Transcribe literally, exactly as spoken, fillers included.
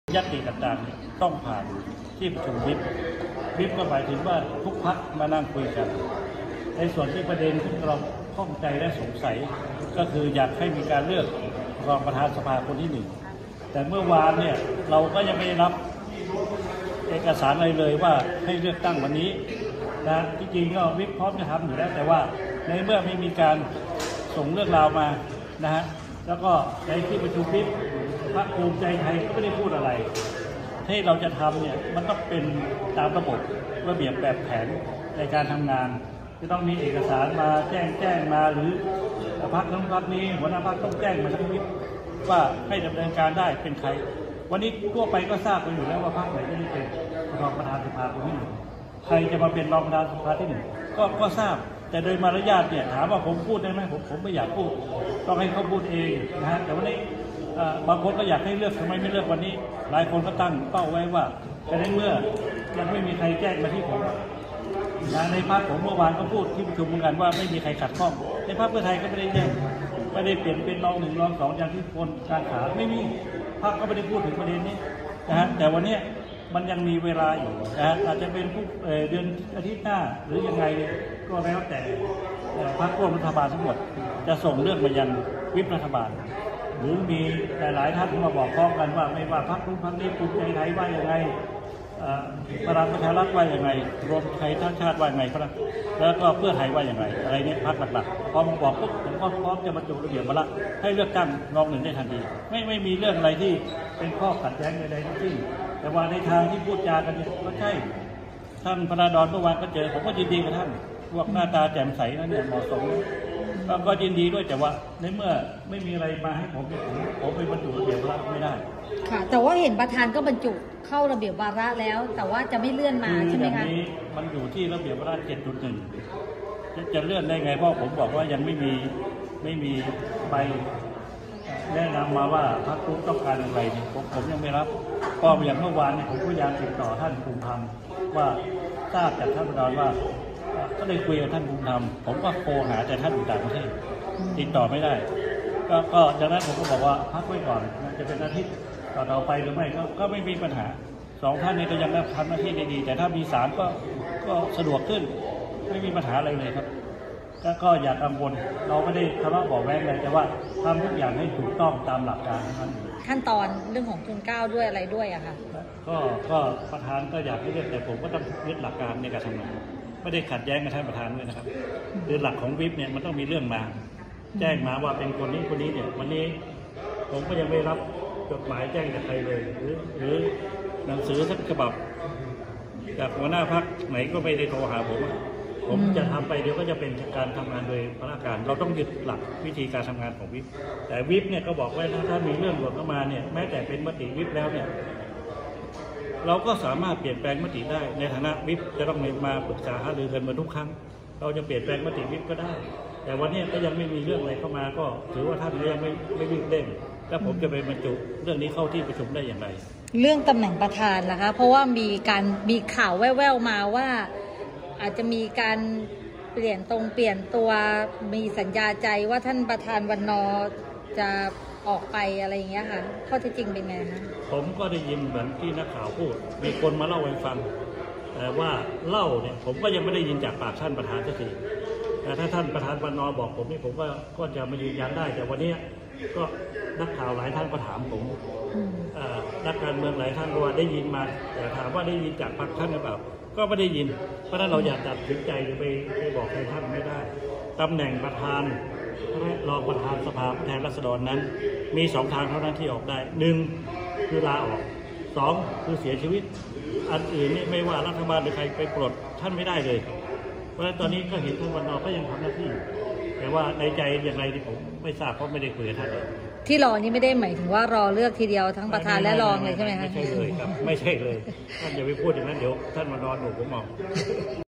ญัตติต่างๆต้องผ่านที่ประชุมวิปวิปก็หมายถึงว่าทุกพรรคมานั่งคุยกันในส่วนที่ประเด็นที่เราข้องใจและสงสัยก็คืออยากให้มีการเลือกรองประธานสภาคนที่หนึ่งแต่เมื่อวานเนี่ยเราก็ยังไม่ได้รับเอกสารอะไรเลยว่าให้เลือกตั้งวันนี้นะที่จริงก็วิปพร้อมจะทำอยู่แล้วแต่ว่าในเมื่อไม่มีการส่งเรื่องราวมานะฮะแล้วก็ในที่ประชุมวิปพรรคภูมิใจไทยก็ไม่ได้พูดอะไรที่เราจะทำเนี่ยมันต้องเป็นตามระบบระเบียบแบบแผนในการทำงานจะต้องมีเอกสารมาแจ้งแจ้งมาหรือพรรคนั้นพรรคนี้หัวหน้าพรรคต้องแจ้งมาทั้งวิปว่าให้ดำเนินการได้เป็นใครวันนี้ทั่วไปก็ทราบกันอยู่แล้วว่าพรรคไหนจะได้เป็นรองประธานสภาคนที่หนึ่งใครจะมาเป็นรองประธานสภาที่หนึ่งก็ก็ทราบแต่โดยมารยาทเนี่ยถามว่าผมพูดได้ไหมผมผมไม่อยากพูดต้องให้เขาพูดเองนะฮะแต่วันนี้บางคนก็อยากให้เลือกทำไมไม่เลือกวันนี้หลายคนก็ตั้งเป้าไว้ว่าแต่ในเมื่อยังไม่มีใครแจ้งมาที่ผมในพรรคผมเมื่อวานก็พูดที่ประชุมเหมือนกันว่าไม่มีใครขัดข้องในพรรคเพื่อไทยก็ไม่ได้แจ้งไม่ได้เปลี่ยนเป็นรองหนึ่งรองสองอย่างที่คนการขาไม่มีพรรคก็ไม่ได้พูดถึงประเด็นนี้นะฮะแต่วันนี้มันยังมีเวลาอยู่นะฮะอาจจะเป็นผู้เดือนอาทิตย์หน้าหรือยังไงก็แล้วแต่พรรคร่วมรัฐบาลทั้งหมดจะส่งเรื่องมายังวิปรัฐบาลหรือมีหลายๆท่านที่มาบอกพ้องกันว่าไม่ว่าพรรคนู้นพรรคนี้ภูมิใจไทยว่าอย่างไรพลังประชารัฐว่าอย่างไรรวมไทยทั้งชาติว่าอย่างไรครับแล้วก็เพื่อไทยว่าอย่างไรอะไรเนี่ยพรรคหลักๆพอมาบอกปุ๊บผมก็พร้อมจะบรรจุระเบียบวาระให้เลือกตั้งรองหนึ่งได้ทันทีไม่ไม่มีเรื่องอะไรที่เป็นข้อขัดแย้งใดๆทั้งสิ้นแต่ว่าในทางที่พูดจากันก็ใช่ท่านพระดอนเมื่อวานก็เจอผมก็ยินดีกับท่านพวกหน้าตาแจ่มใสนั่นเนี่ยเหมาะสมก็ยินดีด้วยแต่ว่าในเมื่อไม่มีอะไรมาให้ผมผมผมไปบรรจุระเบียบวาระไม่ได้ค่ะแต่ว่าเห็นประธานก็บรรจุเข้าระเบียบวาระแล้วแต่ว่าจะไม่เลื่อนมาใช่ไหมคะนี้มันอยู่ที่ระเบียบวาระ เจ็ดจุดหนึ่ง จะจะเลื่อนได้ไงเพราะผมบอกว่ายังไม่มีไม่มีใบแนะนำมาว่าพรรคต้องการอะไรเนี่ยผมผมยังไม่รับก็อย่างเมื่อวานเนี่ยผมพยายามติดต่อท่านภูมิธรรมว่าทราบจากท่านประธานว่าก็เลยคุยกับท่านภูมิธรรมผมก็โทรหาแต่ท่านอยู่ต่างประเทศติดต่อไม่ได้ก็ก็ดังนั้นผมก็บอกว่าพักไว้ก่อนจะเป็นอาทิตย์ต่อต่อไปหรือไม่ก็ก็ไม่มีปัญหาสองท่านนี้ก็ยังทำหน้าที่ได้ดีแต่ถ้ามีสามก็ก็สะดวกขึ้นไม่มีปัญหาอะไรเลยครับก็ก็อย่ากังวลเราไม่ได้ทะเลาะเบาะแว้งเลยแต่ว่าทำทุกอย่างให้ถูกต้องตามหลักการนั้นขั้นตอนเรื่องของทุนเก้าด้วยอะไรด้วยอะค่ะก็ก็ประธานก็อยากให้เลือกแต่ผมก็ต้องยึดหลักการในการทำงานไม่ได้ขัดแย้งกับท่านประธานด้วยนะครับคือหลักของวิปเนี่ยมันต้องมีเรื่องมาแจ้งมาว่าเป็นคนนี้คนนี้เนี่ยวันนี้ผมก็ยังไม่รับจดหมายแจ้งจากใครเลยหรือหรือหนังสือสักฉบับจากหัวหน้าพรรคไหนก็ไม่ได้โทรหาผมผมจะทำไปเดี๋ยวก็จะเป็นการทำงานโดยพนักงานเราต้องยึดหลักวิธีการทำงานของวิปแต่วิปเนี่ยก็บอกไว้นะถ้ามีเรื่องหลุดเข้ามาเนี่ยแม้แต่เป็นมติวิปแล้วเนี่ยเราก็สามารถเปลี่ยนแปลงมติได้ในฐานะวิปจะต้องมาปรึกษาหารือกันมาทุกครั้งเราจะเปลี่ยนแปลงมติวิปก็ได้แต่วันนี้ก็ยังไม่มีเรื่องอะไรเข้ามาก็ถือว่าท่านยังไม่ไม่รีบเร่งแล้วผมจะไปบรรจุเรื่องนี้เข้าที่ประชุมได้อย่างไรเรื่องตำแหน่งประธานล่ะคะเพราะว่ามีการมีข่าวแว่วๆมาว่าอาจจะมีการเปลี่ยนตรงเปลี่ยนตัวมีสัญญาใจว่าท่านประธานวันนอจะออกไปอะไรอย่างเงี้ยค่ะข้อเท็จจริงเป็นไงคะผมก็ได้ยินเหมือนที่นักข่าวพูดมีคนมาเล่าให้ฟังแต่ว่าเล่าเนี่ยผมก็ยังไม่ได้ยินจากปากท่านประธานสักทีแต่ถ้าท่านประธานวันนอบอกผมนี่ผมก็ก็จะมายืนยันได้แต่วันนี้ก็นักข่าวหลายท่านก็ถามผมนักการเมืองหลายท่านว่าได้ยินมาแต่ถามว่าได้ยินจากพรรคท่านหรือเปล่าก็ไม่ได้ยินเพราะฉะนั้นเราอยากตัดสินใจหรือไปไปบอกใครท่านไม่ได้ตำแหน่งประธานและรองประธานสภาผู้แทนราษฎรนั้นมีสองทางเท่านั้นที่ออกได้หนึ่งคือลาออกสองคือเสียชีวิตอันอื่นนี่ไม่ว่ารัฐบาลหรือใครไปปลดท่านไม่ได้เลยเพราะฉะนั้นตอนนี้ก็เห็นท่านวันนอก็ยังทำหน้าที่แต่ว่าในใจอย่างไรที่ผมไม่ทราบเพราะไม่ได้คุยกับท่านที่รอนี่ไม่ได้หมายถึงว่ารอเลือกทีเดียวทั้งประธานและรองเลยใช่ไหมคะไม่ใช่เลยครับไม่ใช่เลยท่านอย่าไปพูดอย่างนั้นเดี๋ยวท่านมานอนหนูผมมอง